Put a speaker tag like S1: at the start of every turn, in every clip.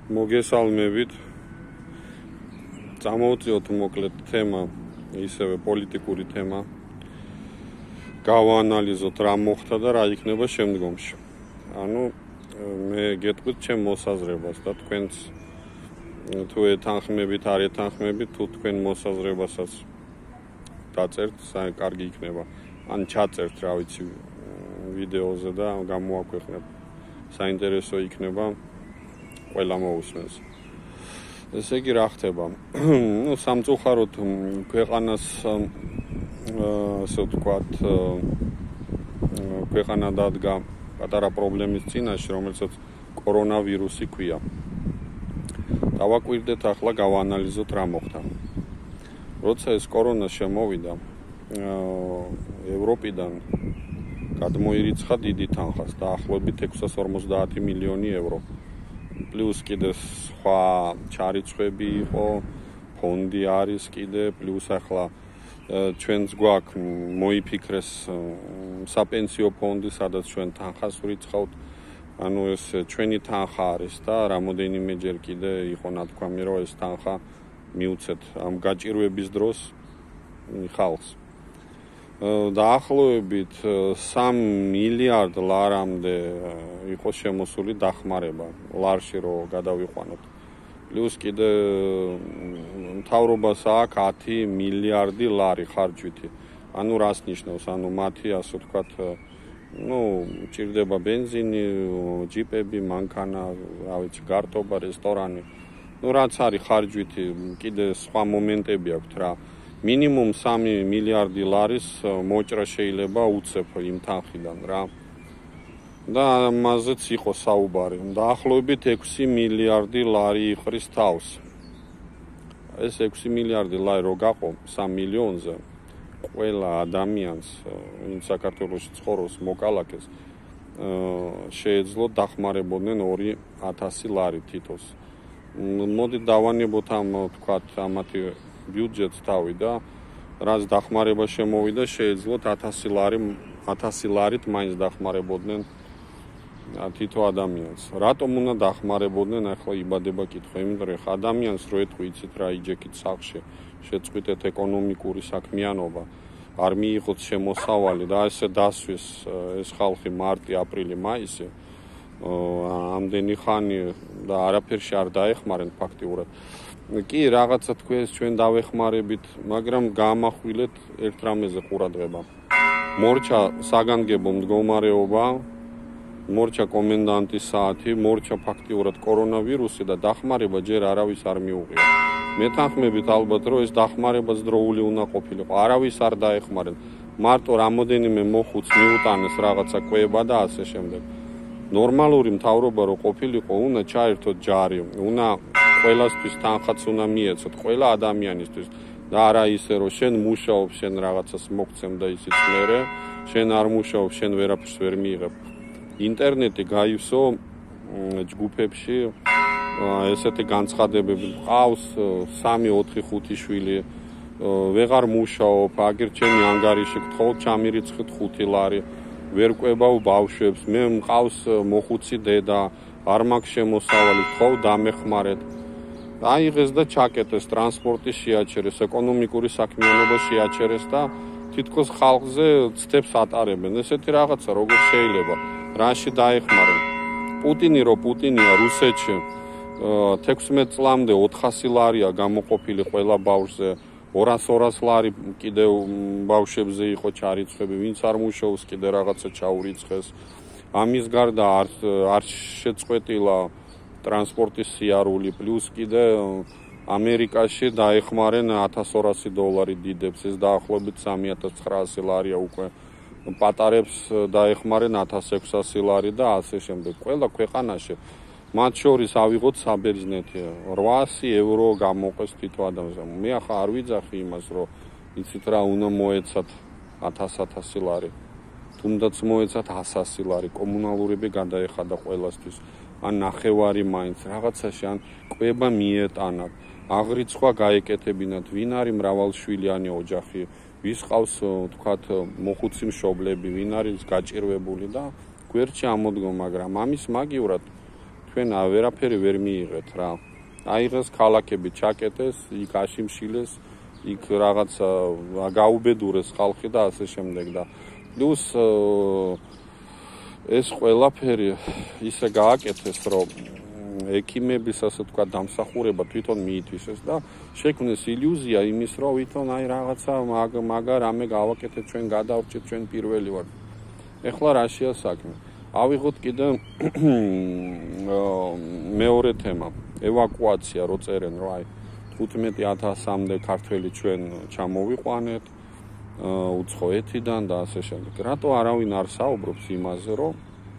S1: მოგესალმებით. Წამოვწიოთ მოკლედ თემა, ისევე პოლიტიკური თემა. გავაანალიზოთ რა მოხდა და რა იქნება შემდგომში. ანუ მე გეტყვით ჩემ მოსაზრებას და თქვენც თუ ეთანხმებით, არ ეთანხმებით, თუ თქვენ მოსაზრებასაც დაწერთ, კარგი იქნება. ან ჩაწერთ, რა ვიცი, ვიდეოზე და გამოაქვეყნებ. საინტერესო იქნება ყველა მოусმენს. ესე იგი რა ხდება? ნუ სამწუხაროდ ქვეყანას ასე ვთქვათ, ქვეყანა დადგა პატარა პრობლემის წინაშე, რომელსაც კორონავირუსი ქვია. დავაკვირდეთ ახლა გავაანალიზოთ რა მოხდა. როცა ეს კორონა შემოვიდა, ევროპიდან გადმოირიცხა დიდი თანხას, დაახლოებით 650 მილიონი ევრო. პლუს კიდე სხვა ჩარიცხვები იყო, ფონდი არის კიდე, პლუს ახლა ჩვენს გვაქვს მოიფიქრეს საპენსიო ფონდი, სადაც ჩვენ თანხას ვრიცხავთ. ანუ ეს ჩვენი თანხა არის და რამოდენიმეჯერ კიდე იყო ნათქვამი, რომ ეს თანხა მიუცეთ ამ გაჭირვების დროს ხალხს. დაახლოებით 3 მილიარდ ლარამდე იყო შემოსული დახმარება ლარში რომ გადავიყვანოთ. პლუს კიდე მთავრობას აქვს 10 მილიარდი ლარი ხარჯვითი. ანუ რას ნიშნავს? ანუ მათი ასე ვთქვათ, ჭირდება ბენზინი, ჯიპები, მანქანა, რა ვიცი, გარტობა, რესტორანი. რაც არის ხარჯვითი, კიდე სხვა მომენტები აქვს რა. მინიმუმ 3 მილიარდი ლარის მოჭრა შეიძლება უცებ იმ თანხიდან რა. და ამაზეც იყო საუბარი. დაახლოებით 6 მილიარდი ლარი იყრის თავს. ეს 6 მილიარდი ლარი რო გაყო 3 მილიონზე, ყველა ადამიანს, ვინც საქართველოში ცხოვრობს, მოკალაკეს, შეეძლო დახმარებოდნენ 2000 ლარი თითოს. მოდი დავანებოთ ამ ვთქვათ ამათი ბიუჯეტს თავი და რაც დახმარება შემოვიდა, შეეძლოთ 1000 ლარით მაინც დახმარებოდნენ თითო ადამიანს. რატომ უნდა დახმარებოდნენ? ახლა იბადება კითხვა, იმიტომ რომ ადამიანს რო ეთქვი, იცით რა, იჯექით სახლში, შეწყვიტეთ ეკონომიკური საქმიანობა, არ მიიღოთ შემოსავალი და ესე დასვის ეს ხალხი მარტი, აპრილი, მაისი, ამდენი ხანი და არაფერში არ დაეხმარენ ფაქტიურად. კი, რაღაცა თქვენს ჩვენ დავეხმარებით, მაგრამ გაამახვილეთ ერთ რამეზე ყურადღება. მორჩა საგანგებო მდგომარეობა, მორჩა კომენდანტის საათი, მორჩა ფაქტიურად კორონავირუსი და დახმარება ჯერ არავის არ მიუღია. მეთანხმებით ალბათ, რომ ეს დახმარებაც დროული უნდა ყოფილიყო. არავის არ დაეხმარენ. მარტო რამოდენიმე მოხუც მიუტანეს რაღაცა კვება და ასე შემდეგ. ნორმალური მთავრობა რო ყოფილიყო, უნდა ჩაერთოთ ჯარი, უნდა ყველასთვის თანხაც უნდა მიეცოთ, ყველა ადამიანისთვის და არა ისე რომ შენ მუშაობ, შენ რაღაცას მოგცემ და ისიც მერე, შენ არ მუშაობ, შენ ვერაფერს ვერ მიიღებ. ინტერნეტი გაივსო ჯგუფებში, ესეთი განცხადებები ყავს 3, 4, 5 შვილი, ვეღარ მუშაობ, აგერ ჩემი ანგარიში გთხოვთ, ჩამირიცხეთ 5 ლარი, ვერ კვებავ ბავშვებს, მე მყავს მოხუცი დედა, არ მაქვს შემოსავალი, გთხოვ დამეხმარეთ. აიღეს და ჩაკეტეს, ტრანსპორტი შეაჩერეს, ეკონომიკური საქმიანობა შეაჩერეს და თითქოს ხალხზე ცდებს ატარებენ. ესეთი რაღაცა როგორ შეიძლება? რაში დაეხმარენ? პუტინი რო პუტინია რუსეთში 16 წლამდე 400 ლარია გამოყოფილი ყველა ბავშვზე, 200 ლარი კიდევ ბავშვებზე იყო ჩარიცხები, ვინც არ მუშაობს კიდე რაღაცა ჩაურიცხეს. ამის გარდა არ შეწყვეტილა ტრანსპორტის სიარული, პლუს კიდე ამერიკაში დაეხმარენ $1200 დიდებს, ეს დაახლოებით 3900 ლარია უკვე. პატარებს დაეხმარენ 1600 ლარი და ასე შემდეგ. ყველა ქვეყანაში, მათ შორის ავიღოთ საბერძნეთი, 800 ევრო გამოყეს თითო ადამიანს. მე ახლა არ ვიძახი იმას, რომ იცით რა, უნდა მოეცათ 1000 ლარი. თუნდაც მოეცათ 100 ლარი, კომუნალურები გადაეხადა ყველასთვის. ან ნახევარი მაინც რაღაცაში, ან კვება მიეტანათ, აღრიცხვა გაეკეთებინათ, ვინ არის მრავალშვილიანი ოჯახი, ვის ყავს თქვათ მოხუცი მშობლები, ვინ არის გაჭირვებული და გვერდში ამოდგომ, მაგრამ ამის მაგივრად თქვენ ვერაფერი ვერ მიიღეთ რა. აიღეს ქალაქები, ჩაკეტეს, იქ აშიმშილეს, იქ რაღაც გაუბედურეს ხალხი და ასე შემდეგ და პლუს ეს ყველაფერი ისე გააკეთეს, რომ ექიმების ასე თქვა დამსახურება თვითონ მიითვისეს და შექმნეს ილუზია იმის, რომ თვითონ აი რაღაცა მაგარ ამე გავაკეთეთ, ჩვენ გადავრჩეთ, ჩვენ პირველი ვართ. ეხლა რაშია საქმე? ავიღოთ კიდე მეორე თემა, ევაკუაცია, რო წერენ, რომ აი 15,000-მდე ქართველი ჩვენ ჩამოვიყვანეთ უცხოეთიდან და ასე შემდეგ. რატო არავინ არ საუბრობს იმაზე, რომ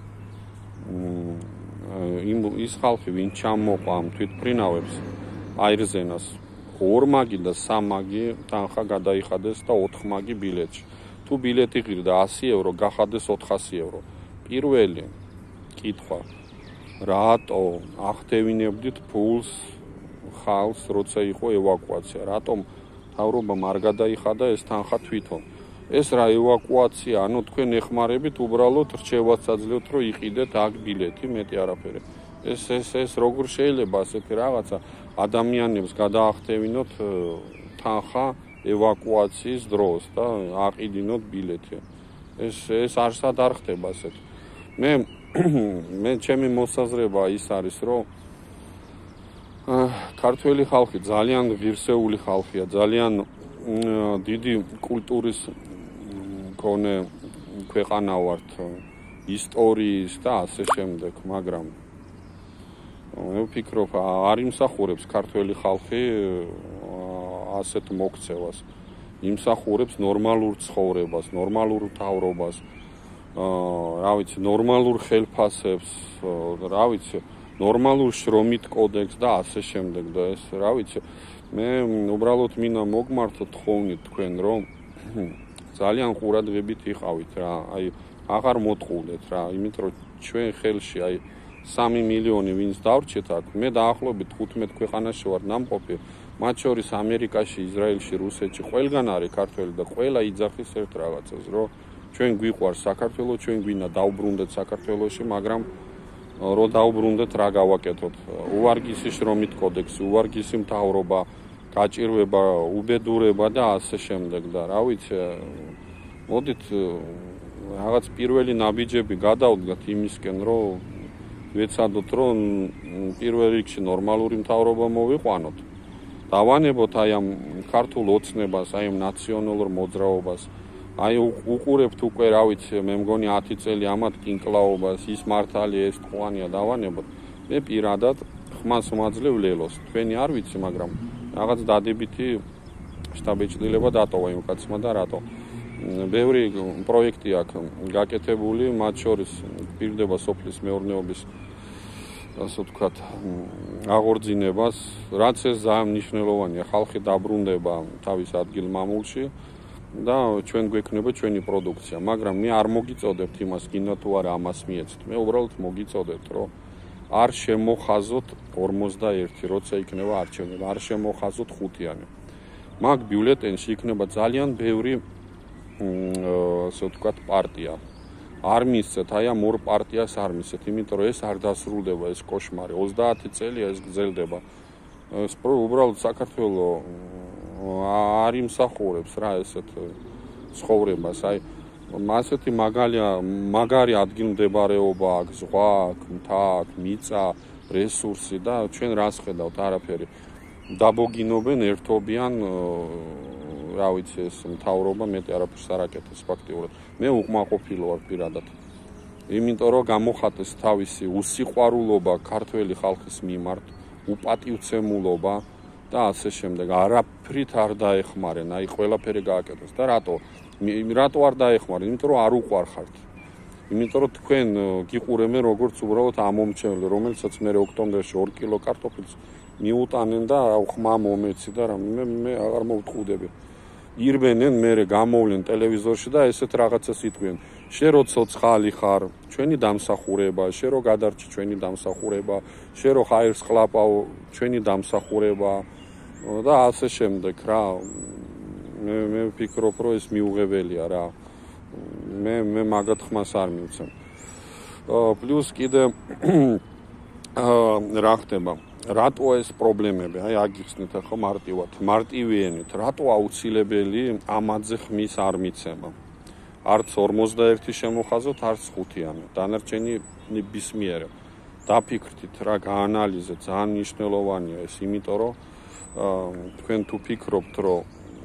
S1: ის ხალხი, ვინ ჩამოყვა ამ თვითმფრინავებს, აირზენას 2 მაგი და 3 მაგი თანხა გადაიხადეს და 4 მაგი ბილეთში. თუ ბილეთი ღირდა 100 ევრო, გახადეს 400 ევრო. პირველი კითხვა, რატო ახდევინებდით ფულს ხალხს, როცა იყო ევაკუაცია? რატომ მთავრობამ არ გადაიხადა ეს თანხა თვითონ? ეს რა ევაკუაცია, ანუ თქვენ ეხმარებით უბრალოდ რჩევაც აძლევთ, რომ იყიდეთ აქ ბილეთი, მეტი არაფერი. ეს როგორ შეიძლება ასეთი რაღაცა ადამიანებს გადაახდევინოთ თანხა ევაკუაციის დროს და აყიდინოთ ბილეთი. ეს არსად არ ხდება ასეთ. მე ჩემი მოსაზრება ის არის, რომ ქართველი ხალხი ძალიან ღირსეული ხალხია, ძალიან დიდი კულტურის მქონე ქვეყანა ვართ, ისტორიის და ასე შემდეგ, მაგრამ მე ვფიქრობ, არ იმსახურებს ქართველი ხალხი ასეთ მოქცევას. იმსახურებს ნორმალურ ცხოვრებას, ნორმალურ მთავრობას, რა ვიცი, ნორმალურ ხელფასებს, რა ვიცი, ნორმალურ შრომით კოდექსს და ასე შემდეგ და ეს, რა ვიცი, მე უბრალოდ მინდა მოგმართოთ თხოვნით თქვენ, რომ ძალიან ყურადღებით იყავით რა, აი აღარ მოტყულეთ რა, იმიტომ რომ ჩვენ ხელში აი 3 მილიონი ვინც დავრჩეთ აქ, მე დაახლოებით 15 ქვეყანაში ვარ ნამყოფი, მათ შორის ამერიკაში, ისრაელში, რუსეთში, ყველგან არის ქართველი და ყველა იძახის ერთ რაღაცას, რომ ჩვენ გვიყვარს საქართველო, ჩვენ გვინდა დავბრუნდეთ საქართველოში, მაგრამ რო დავბრუნდეთ რა გავაკეთოთ? უვარგისი შრომით კოდექსი, უვარგისი მთავრობა, გაჭირვება, უბედურება და ასე შემდეგ და რა ვიცი, მოდით რაღაც პირველი ნაბიჯები გადავდგათ იმისკენ, რომ ვეცადოთ, რომ პირველ რიგში ნორმალური მთავრობა მოვიყვანოთ. დავანებოთ აი ამ ქართულ ოცნებას, აი ამ ნაციონალურ მოძრაობას. აი უყურებთ უკვე, რა ვიცი, მე მგონი 10 წელი ამათ კინკლაობას, ის მართალია, ეს თხოვანია დავანებოთ. მე პირადად ხმას მაძლევ ლელოს. თქვენი არ ვიცი, მაგრამ რაღაც დადებითი შტაბ-ეჭდილება დატოვა იმ კაცმა და რატო. ბევრი პროექტი აქვს გაკეთებული, მათ შორის გვპირდება სოფლის მეურნეობის ასე ვთქვათ, აღორძინებას, რაც ეს ძალიან მნიშვნელოვანია, ხალხი დაბრუნდება თავის ადგილ-მამულში და ჩვენ გვექნება ჩვენი პროდუქცია, მაგრამ მე არ მოგიწოდებთ იმას, გინდა თუ არა ამას მიეცეთ. მე უბრალოდ მოგიწოდებთ, რომ არ შემოხაზოთ 51, როცა იქნება არჩევნები, არ შემოხაზოთ 5-იანი. მაგ ბიულეტენში იქნება ძალიან ბევრი ასე ვთქვათ, პარტია. არ მისცეთ, აი ამ 2 პარტიას არ მისცეთ, იმიტომ რომ ეს არ დასრულდება ეს კოშმარი. 30 წელია ეს გრძელდება. ეს უბრალოდ საქართველოს არ იმსახურებს რა ესეთ ცხოვრებას. აი ასეთი მაგარი ადგილმდებარეობა აქვს, ზღვა აქვს, მთა აქვს, მიწა, რესურსი და ჩვენ რას ხედავთ? არაფერი. დაბოგინობენ, ერთობიან რა ვიცი ეს მთავრობა მეტი არაფერს არ აკეთებს ფაქტიურად. მე უკმაყოფილო ვარ პირადად. იმიტომ რომ გამოხატეს თავისი უსიყვარულობა ქართველი ხალხის მიმართ, უპატივცემულობა და ასე შემდეგ. არაფრით არ დაეხმარენ, აი ყველაფერი გააკეთეს და რატო არ დაეხმარენ? იმიტომ რომ არ უყვარხართ. იმიტომ რომ თქვენ გიყურებენ როგორც უბრალოდ ამომრჩეველი, რომელსაც მე ოქტომბერში 2 კილო კარტოფილს მიუტანენ და ხმა მომეცი და მე აღარ მოვთხოვდები. ირბენენ, მე გამოვლენ ტელევიზორში და ესეთ რაღაცას იტყვიან. შენ რო ცოცხალი ხარ, ჩვენი დამსახურება, შენ რო გადარჩი ჩვენი დამსახურება, შენ რო ხაერს ხლაპავ, ჩვენი დამსახურება და ასე შემდეგ რა. მე ვფიქრობ, რომ ეს მიუღებელია რა. მე მაგათ ხმას არ მივცემ. პლუს კიდე რა ხდება? რატო ეს პრობლემები? აი აგიხსნით ახლა მარტივად. მარტივიანით, რატო აუცილებელი ამაძე ხმის არ მიცემა? არც 51 შემოხაზოთ, არც 5-იანი. დანარჩენი ნებისმიერია. დაფიქრდით რა გაანალიზეთ, ძალიან მნიშვნელოვანია ეს, იმიტომ რომ თქვენ თუ ფიქრობთ, რომ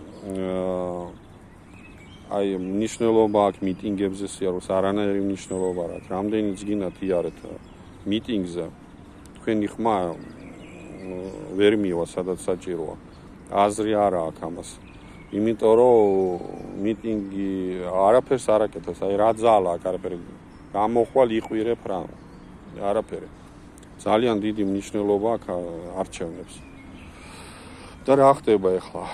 S1: აი მნიშვნელობა აქვს მიტინგებზე სიარულს, არანაირი მნიშვნელობა რა. რამდენიც გინდათ იარეთ მიტინგზე, თქვენი ხმა ვერ მივა, სადაც საჭიროა. აზრი არა აქვს ამას. იმიტომ რომ მიტინგი არაფერს არ აკეთებს, აი რა ძალა აქვს, არაფერი. გამოხვალ იყვირებ რა. არაფერი. ძალიან დიდი მნიშვნელობა აქვს არჩევნებს. და რა ხდება ახლა?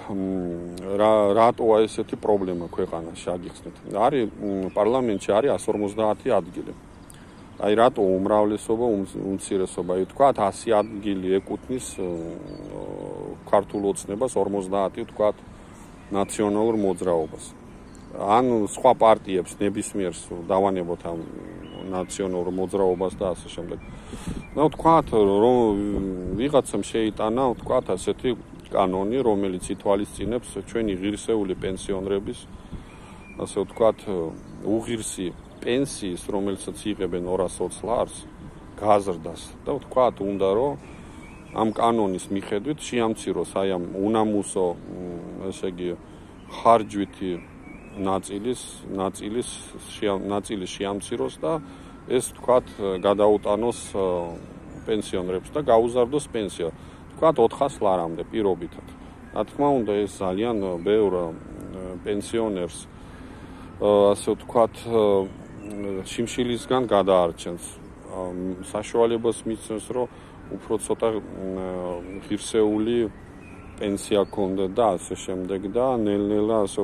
S1: რატოა ესეთი პრობლემა ქვეყანაში აგიხსნით? არის პარლამენტში არის 150 ადგილი. აი რატო უმრავლესობა უმცირესობა? აი თქვათ 100 ადგილი ეკუთვნის ქართულ ოცნებას, 50 თქვათ ნაციონალურ მოძრაობას. ან სხვა პარტიებს ნებისმიერს დავანებოთ ამ ნაციონალურ მოძრაობას და ასე შემდეგ. ნუ თქვათ რომ ვიღაცამ შეიტანა თქვათ ასეთი კანონი, რომელიც ითვალისწინებს ჩვენი ღირსეული პენსიონერების ასე ვთქვათ უღირსი პენსიის, რომელსაც იღებენ 220 ლარს, გაზრდას და ვთქვათ უნდა რომ ამ კანონის მიხედვით შეამციროს აი ამ უნამუსო, ესე იგი ხარჯვითი ნაწილი შეამციროს და ეს ვთქვათ გადაუტანოს პენსიონერებს და გაუზარდოს პენსია. ვთქვათ 400 ლარამდე პირობითად. რა თქმა უნდა ეს ძალიან ბევრ პენსიონერს ასე ვთქვათ შიმშილისგან გადაარჩენს. საშუალებას მისცემს რომ უფრო ცოტა ღირსეული პენსია ქონდა და ასე შემდეგ და ნელ-ნელა ასე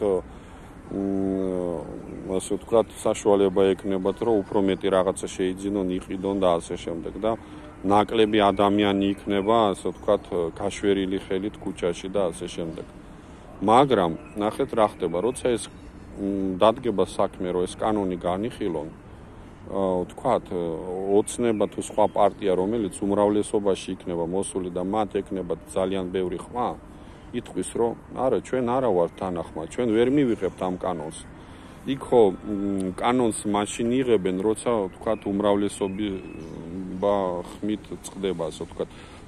S1: ვთქვათ საშუალება ეკნებათ რომ უფრო მეტი რაღაცა შეიძინონ, იყიდონ და ასე შემდეგ და ნაკლები ადამიანი იქნება ასე ვთქვათ გაშვერილი ხელით ქუჩაში და ასე შემდეგ. მაგრამ ნახეთ რა ხდება, როცა ეს დადგება საქმე, რომ ეს კანონი განიხილონ, ვთქვათ ოცნება თუ სხვა პარტია, რომელიც უმრავლესობაში იქნება მოსული და მათ ეკნებათ ძალიან ბევრი ხმა, იტყვის რომ არა, ჩვენ არა ვართ თანახმა, ჩვენ ვერ მივიღებთ ამ კანონს. იქო კანონს მაშინ იღებენ, როცა ვთქვათ უმრავლესობა ხმით წყდება, ასე ვთქვათ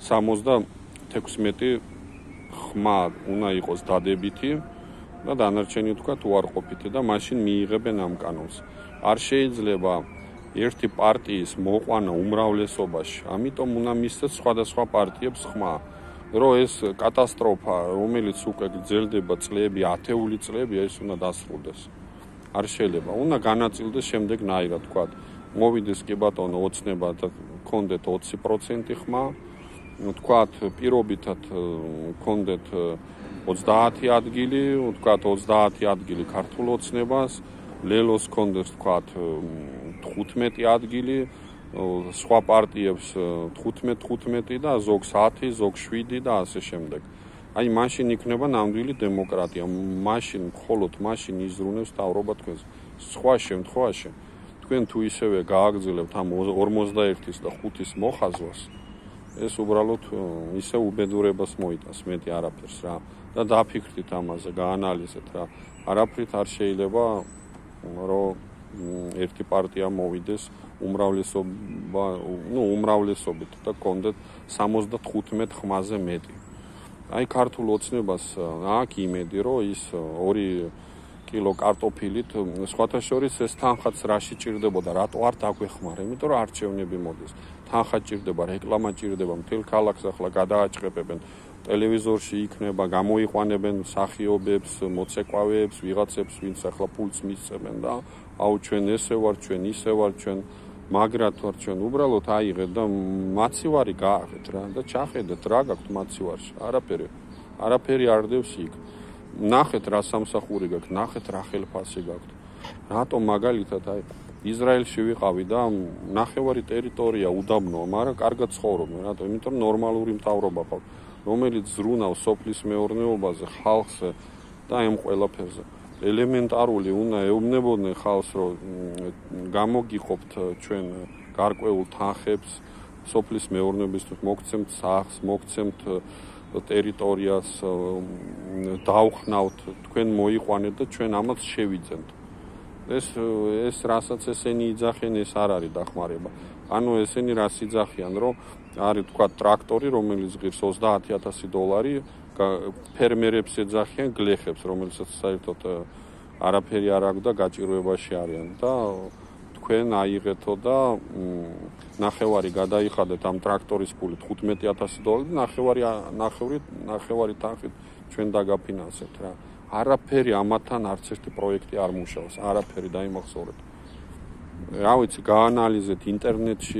S1: 76 ხმა უნდა იყოს დადებითი და დანარჩენი ვთქვათ უარყოფითი და მაშინ მიიღებენ ამ კანონს. არ შეიძლება ერთი პარტიის მოყვანა უმრავლესობაში, ამიტომ უნდა მისცეს სხვადასხვა პარტიებს ხმა, რომ ეს კატასტროფა, რომელიც უკვე გრძელდება წლები, ათეული წლები, ეს უნდა დასრულდეს. არ შეიძლება, უნდა განაწილდეს შემდეგნაირად, ვთქვათ, მოვიდეს კი ბატონო ოცნება და გქონდეთ 20% ხმა, ვთქვათ, პირობითად გქონდეთ 30 ადგილი, ვთქვათ 30 ადგილი ქართულ ოცნებას, ლელოს გქონდეს ვთქვათ 15 ადგილი, სხვა პარტიებს 15 და ზოგს 10, ზოგს 7 და ასე შემდეგ. აი მაშინ იქნება ნამდვილი დემოკრატია. მაშინ მხოლოდ მაშინ იზრუნებს მთავრობა თქვენს. სხვა შემთხვევაში თქვენ თუ ისევე გააგრძელებთ ამ 51-ის და 5-ის მოხაზვას, ეს უბრალოდ ისე უბედურებას მოიტანს, მეტი არაფერს რა. და დაფიქრდით ამაზე, გაანალიზეთ რა. არაფრით არ შეიძლება რომ ერთი პარტია მოვიდეს უმრავლესობით და გქონდეთ 75 ხმაზე მეტი. აი ქართულ ოცნებას აქვს იმედი, რომ ის 2 კილო კარტოფილით სხვათა შორის ეს თანხაც რაში ჭირდებოდა, რატო არ დაგვეხმარა? იმიტომ რომ არჩევნები მოდის. თანხა ჭირდება, რეკლამა ჭირდება, მთელ ქალაქს ახლა გადააჭყებებენ. ტელევიზორში იქნება, გამოიყვანებენ მსახიობებს, მოცეკვავეებს, ვიღაცებს, ვინც ახლა ფულს მისცემენ და აუ ჩვენ ესე ვარ, ჩვენ ისე ვარ, ჩვენ მაგრად ვარ, ჩვენ უბრალოდ აიღეთ და მაცივარი გააღეთ რა და ჩახედეთ რა გაქვთ მაცივარში. არაფერი არ დევს იქ. ნახეთ რა სამსახური გაქვთ, ნახეთ რა ხელფასი გაქვთ. რატომ მაგალითად აი ისრაელში ვიყავი და ნახევარი ტერიტორია უდაბნოა, მაგრამ კარგად ცხოვრობენ, რატომ? იმიტომ რომ ნორმალური მთავრობა ყავს, რომელიც ზრუნავს სოფლის მეურნეობაზე, ხალხზე და ამ ყველაფერზე. ელემენტარული უნდა ეუბნებოდნენ ხალხს, რომ გამოგიყოფთ ჩვენ გარკვეულ თანხებს სოფლის მეურნეობისთვის მოგცემთ სახლს, მოგცემთ ტერიტორიას, დავხნავთ, თქვენ მოიყვანეთ და ჩვენ ამას შევიძენთ. ეს რასაც ესენი იძახენ, ეს არ არის დახმარება. ანუ ესენი რას იძახიან, რომ არის თქვა ტრაქტორი, რომელიც ღირს $30,000, ფერმერებს ეძახიან გლეხებს, რომელსაც საერთოდ არაფერი არ აქვს და გაჭირვებაში არიან და თქვენ აიღეთო და ნახევარი გადაიხადეთ ამ ტრაქტორის ფულით $15,000 ნახევარი თანხით ჩვენ დაგაფინანსებთ რა. არაფერი ამათან არც ერთი პროექტი არ მუშაობს, არაფერი დაიმახსოვრეთ. რა ვიცი, გაანალიზეთ ინტერნეტში,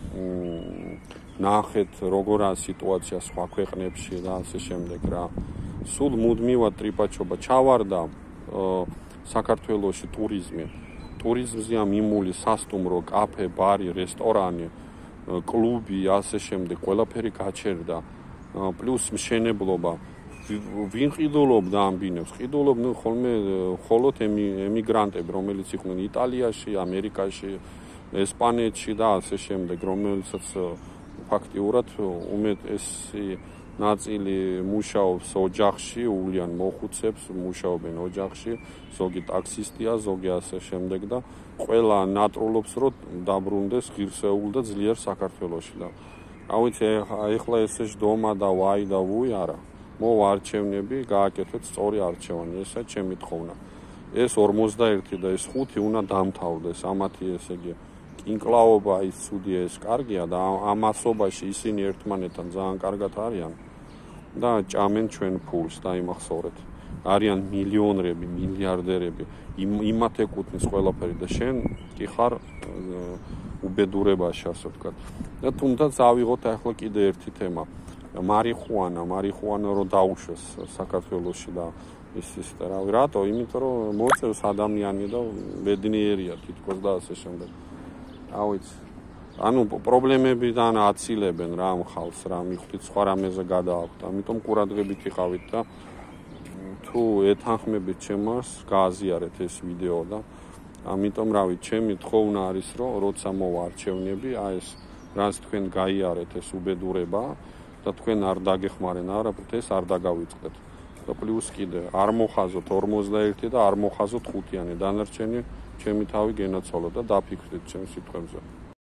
S1: ნახეთ როგორაა სიტუაცია სხვა ქვეყნებში და ასე შემდეგ რა. სულ მუდმივად ტრიპაჩობა ჩავარდა საქართველოში ტურიზმი. ტურიზმზეა მიმული სასტუმრო, კაფე, ბარი, რესტორანი, კლუბი, ასე შემდეგ, ყველაფერი გაჩერდა. პლუს მშენებლობა. ვინ ყიდულობდა ამ ბინებს? ყიდულობდნენ ხოლმე მხოლოდ ემიგრანტები, რომელიც იყვნენ იტალიაში, ამერიკაში, ესპანეთში და ასე შემდეგ, რომელსაც ფაქტიურად უმეტესი ნაწილი მუშაობს ოჯახში, უვლიან მოხუცებს, მუშაობენ ოჯახში, ზოგი ტაქსისტია, ზოგი ასე შემდეგ და ყველა ნატრულობს, რომ დაბრუნდეს ღირსეულ და ძლიერ საქართველოში და რა ვიცი, ეხლა ესე ჯდომა და ვაი და ვუი არა. მოვა არჩევნები, გააკეთეთ სწორი არჩევანი, ესა ჩემი თხოვნა. ეს 41 და ეს 5 უნდა დამთავრდეს, ამათი ესე იგი კინკლაობა ის ცუდია, ეს კარგია და ამასობაში ისინი ერთმანეთთან ძალიან კარგად არიან და ჭამენ ჩვენ ფულს და იმახსოვრეთ. არიან მილიონრები, მილიარდერები, იმათ ეკუთვნის ყველაფერი და შენ კი ხარ უბედურებაში, ასე ვთქვათ. და თუნდაც ავიღოთ ახლა კიდე ერთი თემა. მარიხუანა რომ დაუშვეს საქართველოში და ის რავი რატო? იმიტომ რომ მოწევს ადამიანი და ბედნიერია თითქოს და ასე შემდეგ. რა ვიცი. ანუ პრობლემებიდან აცილებენ რა ამ ხალხს, რა მიხვდით სხვა რამეზე გადააქვთ. ამიტომ ყურადღებით იყავით და თუ ეთანხმებით ჩემს, გააზიარეთ ეს ვიდეო და ამიტომ რავი, ჩემი თხოვნა არის რომ როცა მოვა არჩევნები, აი ეს რაც თქვენ გაიარეთ ეს უბედურება და თქვენ არ დაგეხმარენ არაფრით, ეს არ დაგავიწყდეთ. და პლუს კიდე არ მოხაზოთ 41 და არ მოხაზოთ 5-იანი, დანარჩენი ჩემი თავი გენაცვალოთ და დაფიქრდით ჩემს სიტყვებზე.